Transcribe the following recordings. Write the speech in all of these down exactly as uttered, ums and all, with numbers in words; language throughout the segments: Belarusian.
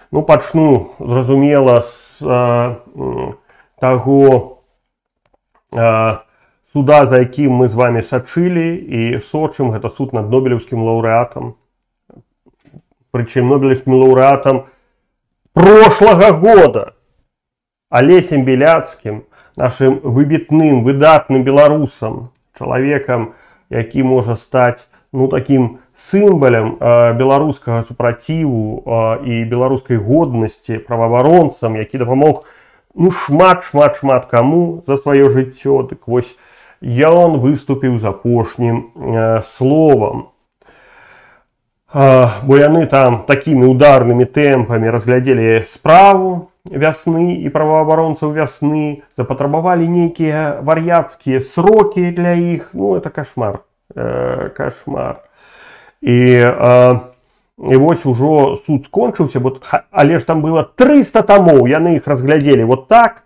Ну, пачну, зразумела, з э, таго э, суда, за якім мы з вами сачылі і сочым, гэта суд над нобелеўскім лаўрэатам. Прычым нобелеўскім лаўрэатам прошлага года Алесем Беляцкім, нашим выбітным, выдатным беларусам, чалавекам, які можа стаць, ну, таким сімвалам э, беларускага супраціву э, і беларускай годнасці, праваабаронцам, які дапамог, ну, шмат, шмат, шмат каму за сваё жыццё. Дык вось ён выступіў з апошнім э, словам. Э, бо яны там такімі ударнымі тэмпамі разглядзелі справу вясны і праваабаронцаў вясны, запатрабавалі нейкія вар'яцкія срокі для іх. Ну, это кашмар. Э, кашмар. І, э, і вось ужо суд скончыўся, бо, але ж там было трыста тамоў, яны іх разглядзелі вот так.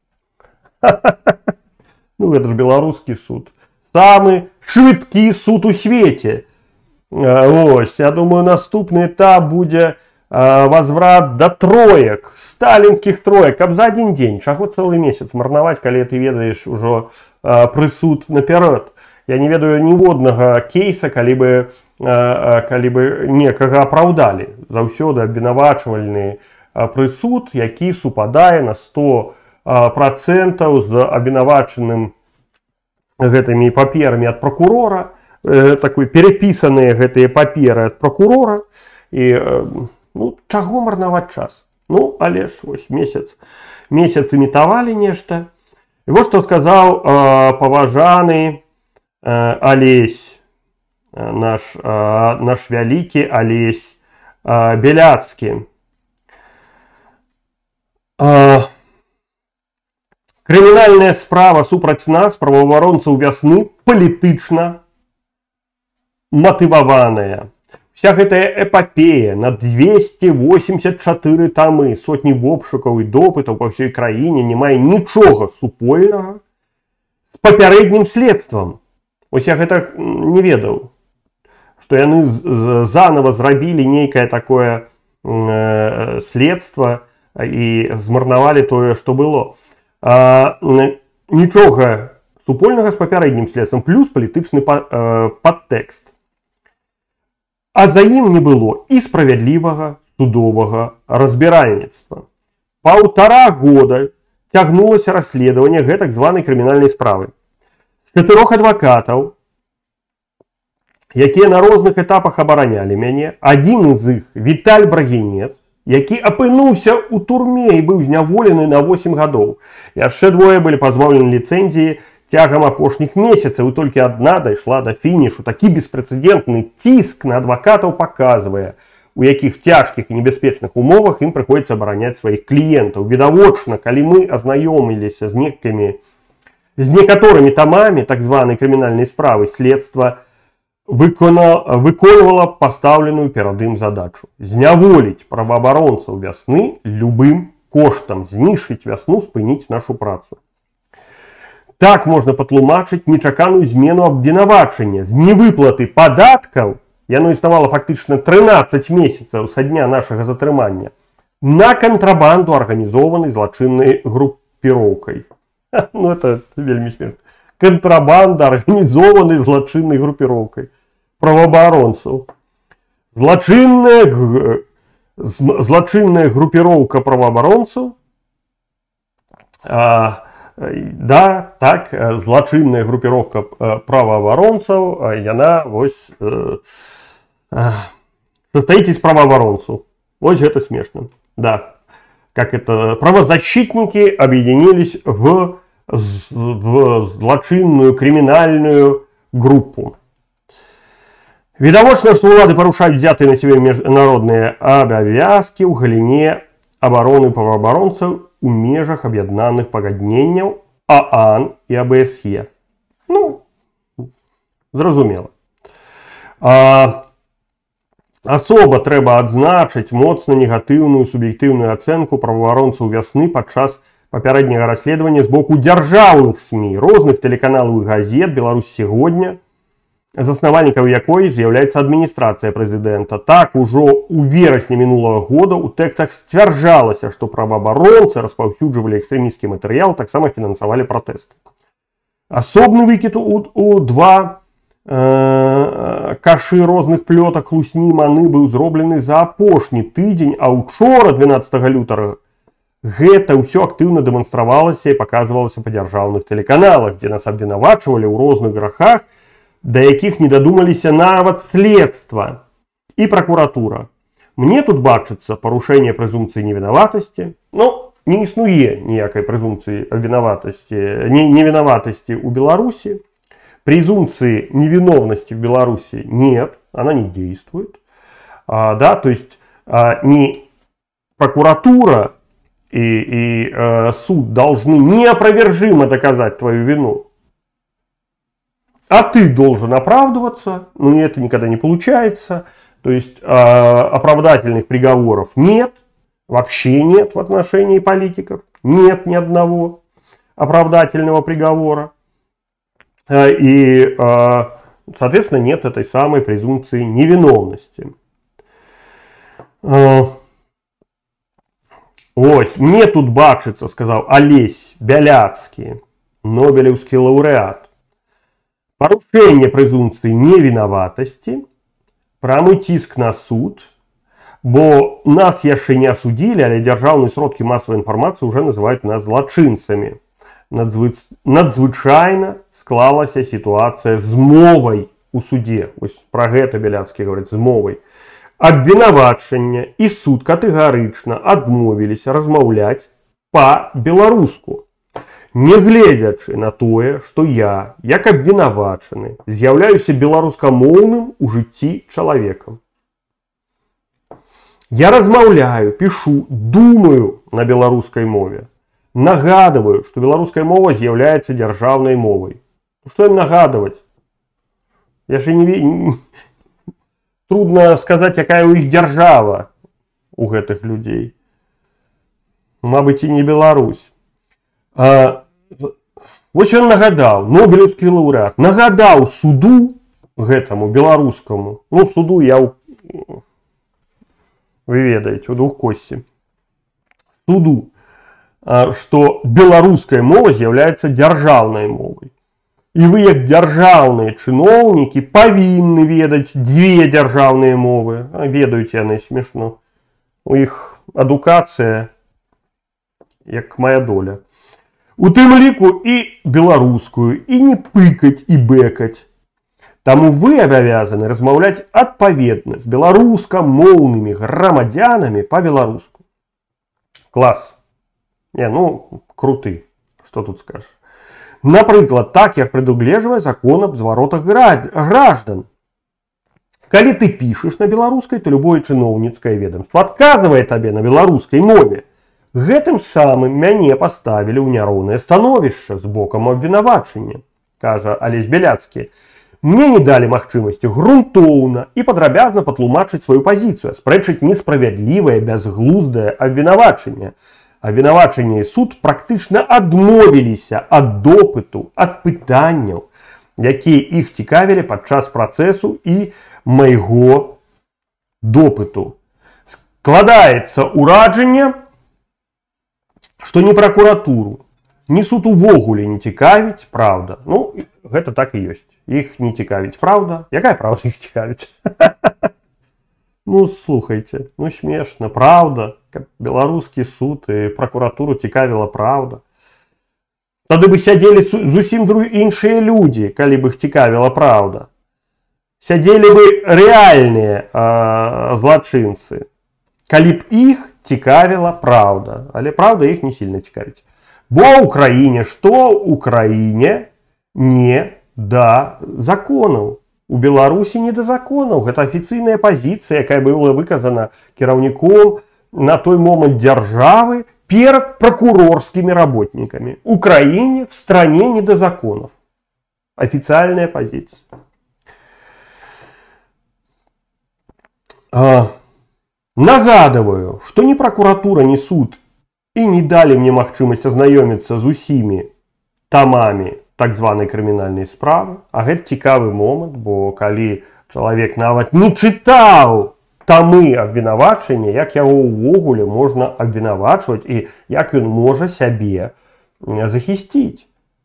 Ну, это ж беларускі суд. Самы швидкі суд у свеце. Ось, я думаю, наступны этап будзе э, возврат до троек, сталінскіх троек, каб за один дзень, чаго цэлы месяц марнаваць, калі ты ведаеш ужо э, прысуд наперад. Я не ведаю ніводнага кейса, калі бы, э, калі бы некага апраўдалі. Заўсёды абвінавачвальны э, прысуд, які супадае на сто процентаў з абвінавачаным гэтымі паперамі ад прокурора, э, такой перепісаныя гэтыя паперы ад прокурора. І, э, ну, чаго марнаваць час? Ну, але ж вось месяц, месяц імітавалі нешта. І вось што сказаў э, паважаны э, Алесь, э, наш, э, наш вялікі Алесь э, Беляцкі. Э, Крымінальная справа супраць нас, праваабаронцаў вясны, палітычна матываваная. Вся гэтая эпапея на двести восемьдесят четыре тамы, сотні обшукаў і допытаў па ўсёй краіне не мае нічога супольнага з папярэднім следствам. Ось я гэта не ведаў, што яны заново зрабілі нейкае такое э, следства і змарнавалі тое, што было. А, нічога супольнага з папярэднім следствам, плюс палітычны па, э, падтэкст. А за ім не было і справядлівага судовага разбіральніцтва. Паўтара года цягнулася расследаванне гэтак званай крымінальнай справы. З чатырох адвакатаў, якія на розных этапах абаранялі мяне, адзін з іх, Віталь Брагінец, які апынуўся ў турме і быў зняволены на восемь гадоў. Яшчэ двое былі пазбаўлены ліцэнзіі цягам апошніх месяцаў, і толькі адна дайшла да фінішу. Такі беспрэцэдэнтны ціск на адвакатаў паказвае, у якіх цяжкіх і небяспечных умовах ім прыходзіцца абараняць сваіх кліентаў. Відавочна, калі мы азнаёміліся з некімі, з некаторымі тамамі так званай крымінальнай справы, следства выконвала пастаўленую перад ім задачу. Зняволіць праваабаронцаў вясны любым коштам, знішчыць вясну, спыніць нашу працу. Так можна патлумачыць нечаканую змену абвінавачання. З невыплаты падаткаў, яно існавала фактычна трынаццаць месяцаў са дня нашага затрымання, на кантрабанду арганізованай злачыннай групіроўкай. Ну, это вельмі смешна. Контрабанда организованной злочинной группировкой правоабаронцаў. Злочинная, злочинная группировка правоабаронцаў, а, да, так, злочинная группировка правоабаронцаў, яна вось э, состоит из правоабаронцаў. Вось это смешно. Да, как это, правозащитники объединились в в злочинную криминальную группу. Відавочна, што ўлады парушаюць взятыя на себе международныя абавязкі ў галіне абароны праваабаронцаў у межах аб'яднаных пагадненняў ААН і АБСЕ. Ну, зразумела. А, асоба трэба адзначыць моцна негатыўную суб'ектыўную ацэнку праваабаронцаў вясны падчас папярэдняга расследавання з боку дзяржаўных СМІ, розных тэлеканалаў і газет, Беларусь сегодня. заснавальнікаў якой з'яўляецца адміністрацыя прэзідэнта. Так, ужо ў верасні мінулага года ў тэкстах сцвярджалася, што праваабаронцы распаўсюджвалі экстрэмісцкі матэрыял, таксама фінансавалі пратэсты. Асобны выкід у, у два э, кашы розных плётак хлусні маны быў зроблены за апошні тыдзень, а учора, дванаццатага лютага, гэта ўсё актыўна дэманстравалася і паказвалася па дзяржаўных тэлеканалах, дзе нас абвінавачвалі ў розных грахах, да якіх не дадумаліся нават следства і пракуратура. Мне тут бачыцца парушэнне прэзумпцыі невінаватасці. Ну, не існуе ніякай прэзумпцыі вінаватасці, не, невінаватасці ў Беларусі. Презумпции невиновности в Беларуси нет, она не действует. А, да, то есть а, не прокуратура и, и а, суд должны неопровержимо доказать твою вину. А ты должен оправдываться, но это никогда не получается. То есть э, оправдательных приговоров нет, вообще нет в отношении политиков, нет ни одного оправдательного приговора. Э, и, э, соответственно, нет этой самой презумпции невиновности. Э, ось, мне тут бачится, сказал Олесь Бяляцкі, Нобелевский лауреат. Парушение презумпции невиноватости, прамы ціск на суд, бо нас яшчэ не осудили, але дзяржаўныя сродкі масавай інфармацыі уже называют нас злачынцамі. Надзвы... Надзвычайна склалася ситуация з мовай у суде. Ось про гэта Бяляцкі говорит, з мовай. Абвінавачання і суд катэгарычна адмовіліся размаўляць па-беларуску. Нягледзячы на тое, што я, як абвінавачаны, з'яўляюся беларускамоўным у жыцці чалавекам. Я размаўляю, пишу, думаю на беларускай мове. Нагадываю, што беларуская мова з'яўляецца дзяржаўнай мовай. Што ім нагадываць? Я ж не... Трудно сказаць, якая ў іх дзяржава у гэтых людзей. Мабыць, і не Беларусь. А, вось ён нагадаў, Нобелевскі лаўрэат, нагадаў суду гэтаму беларускаму, ну суду я, вы ведаеце, у двухкосці, суду, што беларуская мова з'яўляецца дзяржаўнай мовай. І вы, як дзяржаўныя чыноўнікі, павінны ведаць дзве дзяржаўныя мовы. Ведаюць яны смешно. У іх адукацыя, як моя доля. У тым ліку і беларускую, і не пыкаць і бэкаць. Таму вы абавязаны размаўляць адпаведна з беларускамоўнымі грамадзянамі па-беларуску. Клас. Не, ну, круты. Што тут скажешь? Напрыклад, так, як прадугледжвае закон аб зваротах граждан. Калі ты пішаш на беларускай, то любое чыноўніцкае ведомство адказвае табе на беларускай мове. Гэтым самым мяне паставілі ў няроўнае становішча з бокам абвінавачання, кажа Олесь Бяляцкі. Мне не далі магчымасці грунтоўна і падрабязна патлумачыць сваю пазіцыю, спрэчыць несправядлівае, бязглуздае абвінавачанне. Абвінавачанне і суд практычна адмовіліся ад допыту, ад пытанняў, якія іх цікавілі падчас працэсу і майго допыту. Складаецца ўражанне, што ні пракуратуру, ні суд увогуле не цікавіць праўда. Ну, гэта так і ёсць. Іх не цікавіць праўда. Якая праўда іх цікавіць? Ну, слухайте, ну смешна, праўда, каб беларускі суд і пракуратуру цікавіла праўда. Тады бы сядзелі зусім іншыя людзі, калі бы іх цікавіла праўда. Сядзелі бы рэальныя а, злачынцы, калі б іх цікавіла праўда. Але праўда іх не сильно цікавіць. Бо ў краіне што? У краіне не да законаў. У Беларусі не да законаў. Гэта афіцыйная пазіцыя, якая была выказана кіраўніком на той момант дзяржавы перад прокурорскімі работнікамі. У краіне, в стране не да законов. Официальная позиция. А, нагадываю, что ни прокуратура, ни суд и не дали мне магчымасць азнаёміцца з усімі тамамі так званай крымінальнай справы. А гэта цікавы момант, бо калі чалавек нават не чытаў тамы абвінавачання, як яго ўвогуле можна абвінавачваць і як ён можа сябе захісціць.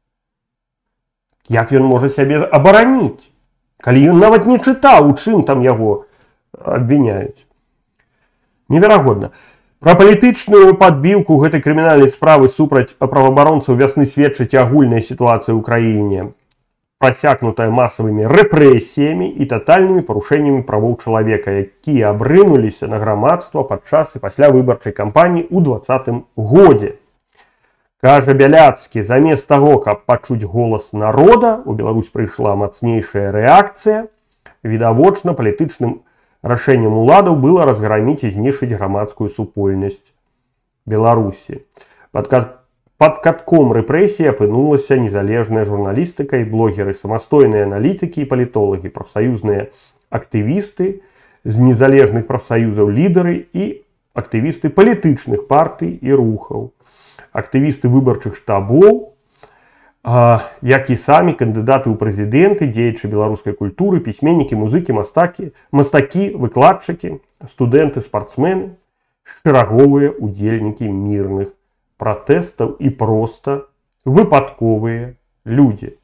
Як ён можа сябе абараніць, калі ён нават не чытаў, у чым там яго абвіняюць. Неверагодна. Пра палітычную падбіўку гэтай крымінальнай справы супраць праваабаронцаў вясны сведчыць агульная сітуацыя ў краіне, прасякнутая масавымі рэпрэсіямі і татальнымі парушэннямі правоў чалавека, якія абрынуліся на грамадства падчас і пасля выбарчай кампаніі ў дваццатым годзе. Кажа Бяляцкі, замест таго, каб пачуць голас народа, у Беларусь прыйшла мацнейшая рэакцыя. Відавочна, палітычным рашэннем уладаў было разграміць і знішчыць грамадскую супольнасць Беларусі. Пад Пад катком рэпрэсій апынулася незалежная журналістыка і блогеры, самастойныя аналітыкі і палітолагі, прафсаюзныя актывісты з незалежных прафсаюзаў, лідары і актывісты палітычных партый і рухаў, актывісты выбарчых штабоў, як і самі кандыдаты ў прэзідэнты, дзеячы беларускай культуры, пісьменнікі, музыкі, мастакі, мастакі, выкладчыкі, студэнты, спартсмены, шэраговыя удзельнікі мірных пратэстаў і проста выпадковыя людзі.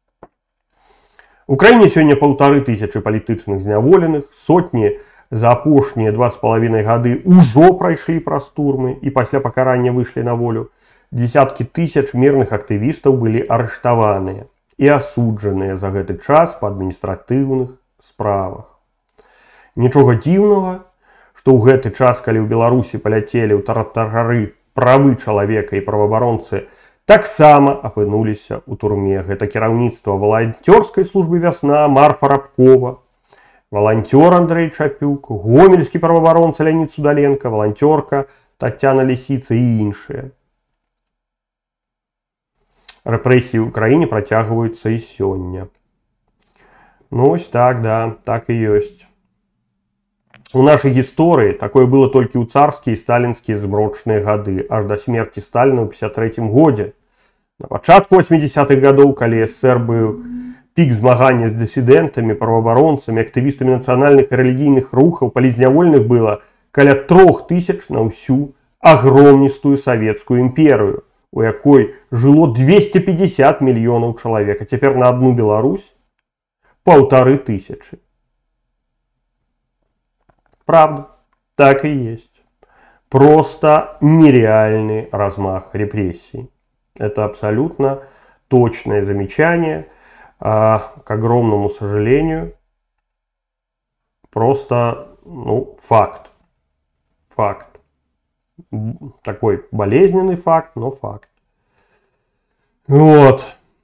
У краіне сёння паўтары тысячы палітычных зняволеных, сотні за апошнія два з палавінай гады ўжо прайшлі праз турмы і пасля пакарання выйшлі на волю. Дзесяткі тысяч мірных актывістаў былі арыштаваныя і асуджаныя за гэты час па адміністратыўных справах. Нічога дзіўнага, што ў гэты час, калі ў Беларусі паляцелі ў тартарары правы чалавека і праваабаронцы, таксама апынуліся ў турме. Гэта кіраўніцтва валанцёрскай службы «Вясна» Марфа Рабкова, валанцёр Андрэй Чапюк, гомельскі праваабаронца Леонід Судаленко, валанцёрка Тацяна Лісіца і іншыя. Рэпрэсіі ў краіне працягваюцца і сёння. Ну, ось так, да, так і ёсць. У нашай гісторыі такое было толькі ў царскія і сталінскія змрочныя гады, аж да смерці Сталіна ў пятьдесят третьем годзе. На пачатку восьмидесятых гадоў, калі СССР быў пік змагання з дысідэнтамі, праваабаронцамі, актывістамі нацыянальных і рэлігійных рухаў, палізняволеных было каля трох тысяч на ўсю агромністую савецкую імперыю, у якой жыло двести пятьдесят мільёнаў чалавек, а цяпер на одну Беларусь паўтары тысячы. Правда, так и есть. Просто нереальный размах репрессий. Это абсолютно точное замечание, а, к огромному сожалению, просто, ну, факт. Факт. Такой болезненный факт, но факт. Вот.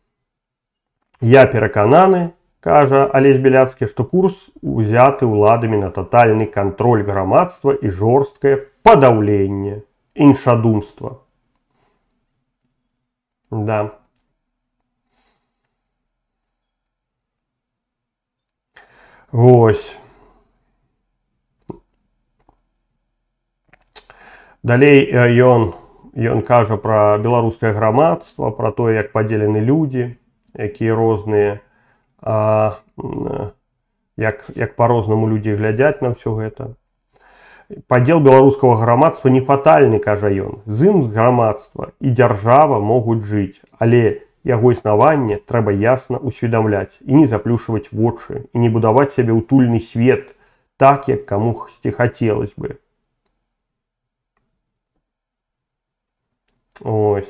Я перакананы, кажа Алесь Беляцкі, што курс узяты ўладамі на татальны кантроль грамадства і жорсткае падаўленне іншадумства. Да. Вось. Далей ён, ён кажа пра беларускае грамадства, пра тое, як падзелены людзі, якія розныя, А, як, як по-рознаму людзі глядзяць на ўсё гэта. Падзел беларускага грамадства не фатальны, кажа ён. З ім грамадства і дзяржава могуць жыць, але яго існаванне трэба ясна усведамляць і не заплюшваць вочы, і не будаваць сябе ўтульны свет, так, як камусьці хацелось бы. Ось.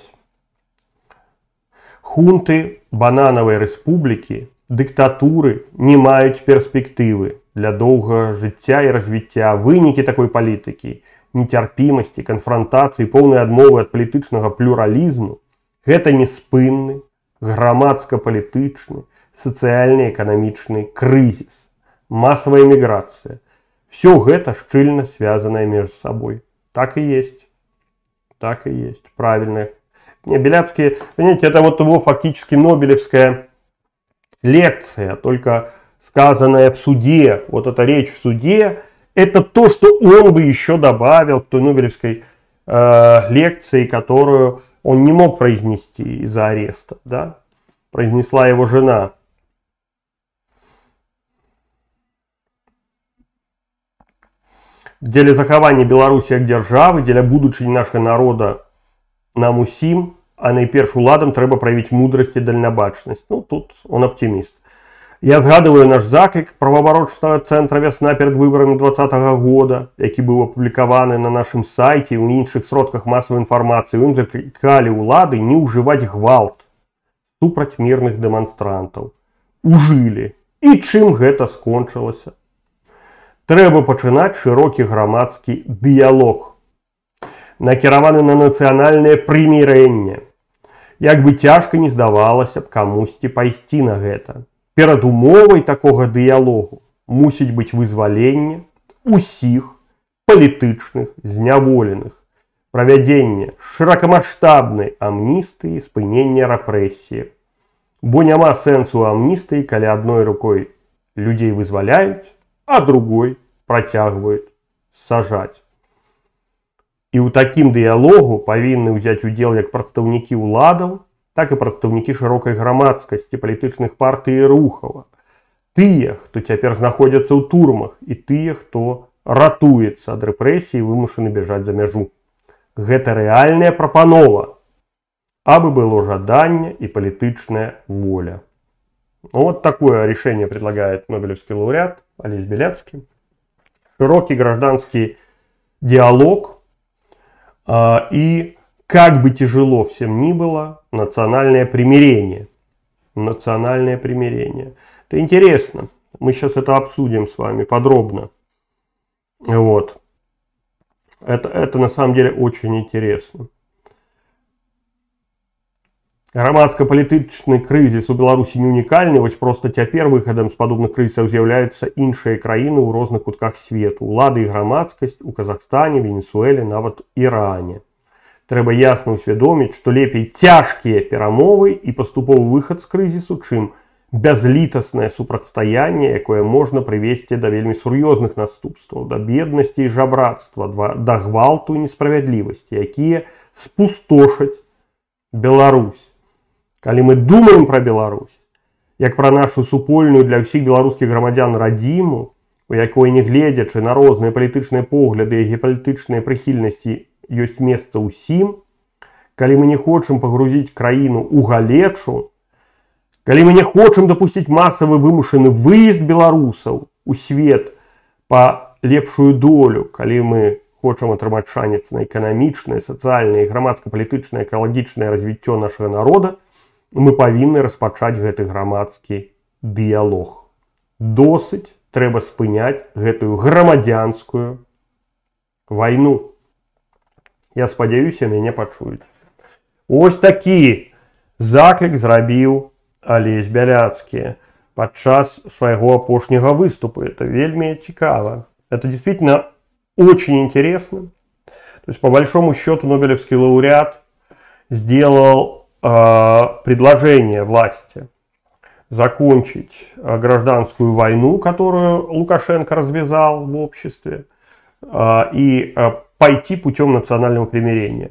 Хунты бананавай рэспублікі, дыктатуры не маюць перспектывы для доўгага жыцця і развіцця. Вынікі такой палітыкі, нецярпімасці, канфрантацыі, поўнай адмовы ад палітычнага плюралізму – гэта неспынны, грамадска-палітычны, сацыяльна-эканамічны крызіс, масавая эміграцыя. Всё гэта шчыльна связанае між сабой. Так і есть. Так и есть. Правильно. Не, Беляцкий, понимаете, это вот его фактически нобелевская лекция, только сказанная в суде, вот эта речь в суде, это то, что он бы еще добавил к той нобелевской э, лекции, которую он не мог произнести из-за ареста, да? произнесла его жена. Дзеля захавання Беларусі як дзяржавы, дзеля будучыні нашага народа нам усім, а найперш уладам трэба праявіць мудрасць і дальнабачнасць. Ну, тут он аптыміст. Я згадываю наш заклік праваабарончага цэнтра «Вясна» перад выбарамі двадцатага года, які быў апублікаваны на нашым сайце і ў іншых сродках масавай інфармацыі. Ім заклікалі ўлады не ўжываць гвалт супраць мірных дэманстрантаў. Ужылі. І чым гэта скончылася? Трэба пачынаць шырокі грамадскі дыялог, накіраваны на нацыянальнае прымірэнне. Як бы цяжка не здавалася б камусьці пайсці на гэта. Перадумовай такога дыялогу мусіць быць вызваленне усіх палітычных зняволеных, правядзенне шырокамаштабнай амністыі, спынення рэпрэсіі. Бо няма сэнсу амністыі, калі адной рукой людзей вызваляюць, а другой працягваюць сажаць. І ў такім дыялогу павінны ўзяць удзел як прадстаўнікі ўладаў, так і прадстаўнікі шырокай грамадскасці, палітычных партый і рухаў. Тыя, хто цяпер знаходзяцца ў турмах, і тыя, хто ратуецца ад рэпрэсій і вымушаны бяжаць за мяжу. Гэта рэальная прапанова, абы было жаданне и политичная воля. Ну, вот такое решение предлагает Нобелевский лауреат Олесь Беляцкий. Широкий гражданский диалог э, и, как бы тяжело всем ни было, национальное примирение. Национальное примирение. Это интересно. Мы сейчас это обсудим с вами подробно. Вот. Это, это на самом деле очень интересно. Грамадска-палітычны крызіс у Беларусі не унікальны, вось проста цяпер выхадам з падобных крызісаў з'яўляюцца іншыя краіны ў розных кутках свету. Улады і грамадскасць у Казахстане, Венесуэле, нават Іране. Трэба ясна ўсвядоміць, што лепей цяжкія перамовы і паступовы выхад з крызісу, чым бязлітаснае супрацьстаянне, якое можна прывесці да вельмі сур'ёзных наступстваў, да беднасці і жабрацтва, да гвалту і несправядлівасці, якія спустошаць Беларусь. Калі мы думаем пра Беларусь, як пра нашу супольную для ўсіх беларускіх грамадзян радзіму, у якой, не гледзячы на розныя палітычныя погляды і геапалітычныя прыхільнасці, ёсць месца ўсім, калі мы не хочам пагрузіць краіну ў галечу, калі мы не хочам дапусціць масавы вымушаны выезд беларусаў у свет па лепшую долю, калі мы хочам атрымаць шанец на эканамічнае, сацыяльнае, грамадска-палітычнае, экалагічнае развіццё нашага народа, мы павінны распачаць гэты грамадскі дыялог. Досыць трэба спыняць гэтую грамадзянскую вайну. Я спадзяюся, мяне пачуюць. Ось такі заклік зрабіў Олесь Беляцкі падчас свайго апошняга выступу. Это вельмі цікава. Это действительно очень интересно. То есть, по большому счету, Нобелевский лауреат сделал э, предложение власти закончить э, гражданскую войну, которую Лукашенко развязал в обществе, э, и э, пойти путем национального примирения.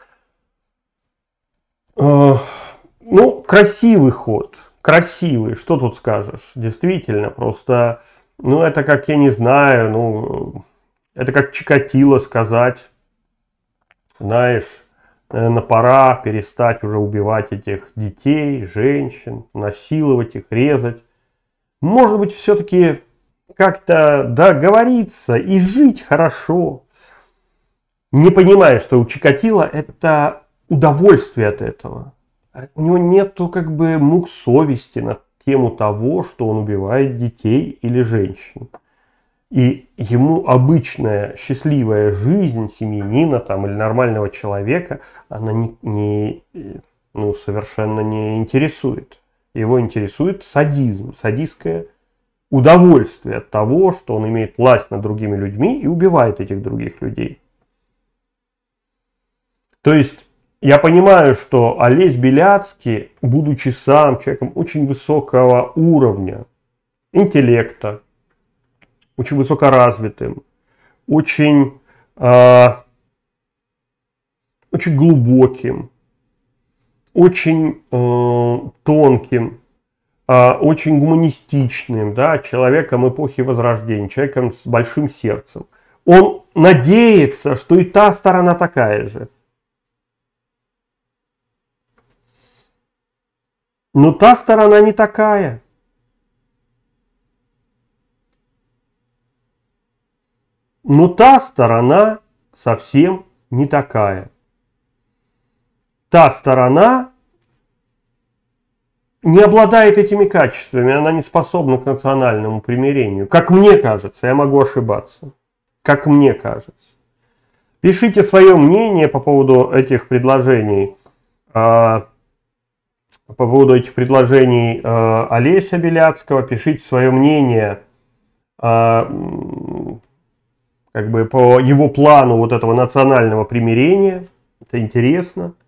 Э, ну, красивый ход. Красивый. Что тут скажешь? Действительно, просто, ну, это как, я не знаю, ну... Это как Чикатило сказать, знаешь, наверное, пора перестать уже убивать этих детей, женщин, насиловать их, резать. Может быть, все-таки как-то договориться и жить хорошо. Не понимая, что у Чикатило это удовольствие от этого. У него нету как бы мук совести на тему того, что он убивает детей или женщин. И ему обычная счастливая жизнь семьянина там, или нормального человека, она не, не, ну, совершенно не интересует. Его интересует садизм, садистское удовольствие от того, что он имеет власть над другими людьми и убивает этих других людей. То есть я понимаю, что Олесь Беляцкий, будучи сам человеком очень высокого уровня интеллекта, очень высокоразвитым, очень, э, очень глубоким, очень э, тонким, э, очень гуманистичным, да, человеком эпохи Возрождения, человеком с большим сердцем. Он надеется, что и та сторона такая же. Но та сторона не такая. Но та сторона совсем не такая. Та сторона не обладает этими качествами, она не способна к национальному примирению. Как мне кажется, я могу ошибаться. Как мне кажется. Пишите свое мнение по поводу этих предложений. По поводу этих предложений Олеся Беляцкого. Пишите свое мнение как бы по его плану вот этого национального примирения. Это интересно.